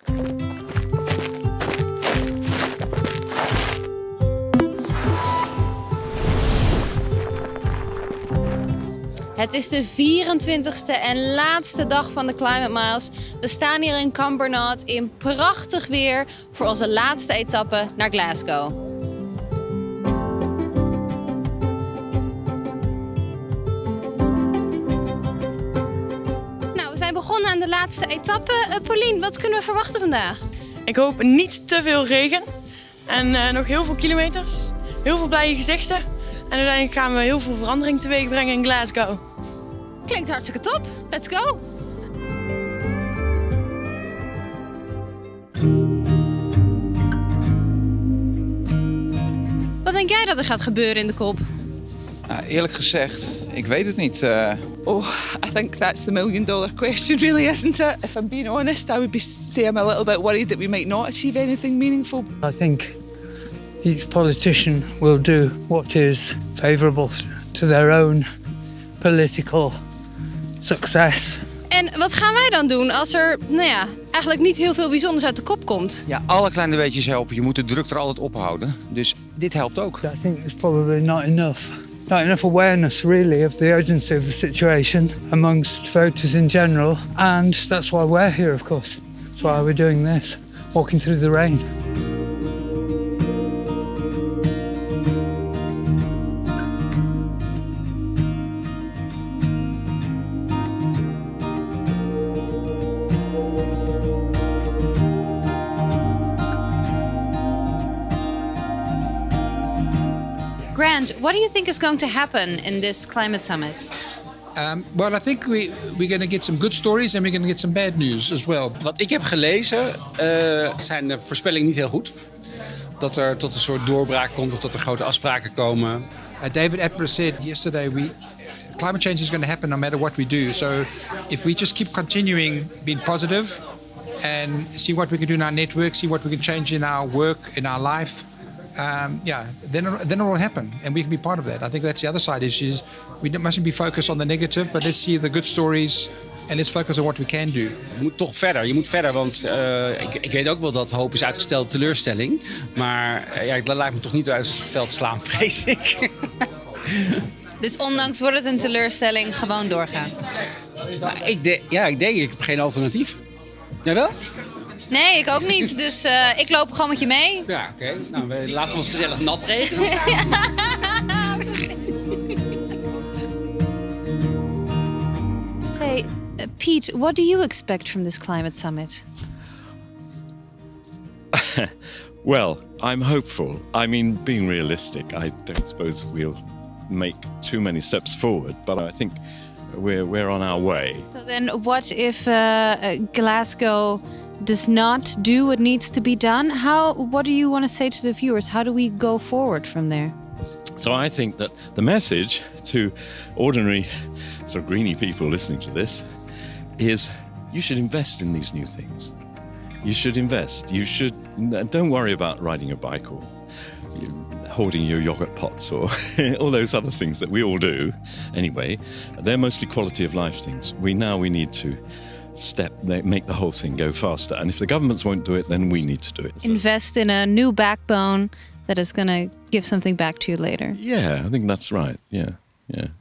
Het is de 24e en laatste dag van de Climate Miles. We staan hier in Cumbernauld in prachtig weer voor onze laatste etappe naar Glasgow. Nou, we zijn begonnen aan de laatste etappe. Paulien, wat kunnen we verwachten vandaag? Ik hoop niet te veel regen en nog heel veel kilometers, heel veel blije gezichten. En uiteindelijk gaan we heel veel verandering teweeg brengen in Glasgow. Klinkt hartstikke top. Let's go! Wat denk jij dat er gaat gebeuren in de kop? Eerlijk gezegd, ik weet het niet. I think that's the million-dollar question, really, isn't it? If I'm being honest, I would say I'm a little bit worried that we might not achieve anything meaningful. I think each politician will do what is favourable to their own political success. En wat gaan wij dan doen als er, eigenlijk niet heel veel bijzonders uit de kop komt? Ja, alle kleine beetjes helpen. Je moet de druk er altijd ophouden. Dus dit helpt ook. I think there's probably not enough awareness really of the urgency of the situation amongst voters in general. And that's why we're here, of course. That's why we're doing this, walking through the rain. Grant, what do you think is going to happen in this climate summit? Well, I think we're going to get some good stories and we're going to get some bad news as well. Wat ik heb gelezen zijn de voorspellingen niet heel goed. Dat er tot een soort doorbraak komt of dat er grote afspraken komen. David Attenborough said yesterday, climate change is going to happen no matter what we do. So if we just keep continuing being positive and see what we can do in our network, see what we can change in our work, in our life, then it will happen, and we can be part of that. I think that's the other side is we mustn't be focused on the negative, but let's see the good stories and let's focus on what we can do. Je moet toch verder. Je moet verder, want ik weet ook wel dat hoop is uitgestelde teleurstelling. Maar dat laat me toch niet uit het veld slaan, vrees ik. Dus ondanks wordt het een teleurstelling, gewoon doorgaan? Nou, ik denk, ik heb geen alternatief. Jij wel? Nee, ik ook niet. Dus ik loop gewoon met je mee. Ja, oké. Nou, laten we ons gezellig nat regenen. Say, Pete, what do you expect from this climate summit? Well, I'm hopeful. I mean, being realistic, I don't suppose we'll make too many steps forward, but I think we're on our way. So then what if Glasgow does not do what needs to be done? What do you want to say to the viewers? How do we go forward from there? So I think that the message to ordinary sort of greeny people listening to this is you should invest in these new things. You should invest. Don't worry about riding a bike or hoarding your yogurt pots or all those other things that we all do anyway. They're mostly quality of life things. We need to make the whole thing go faster. And if the governments won't do it, then we need to do it. Invest in a new backbone that is going to give something back to you later. Yeah, I think that's right. Yeah.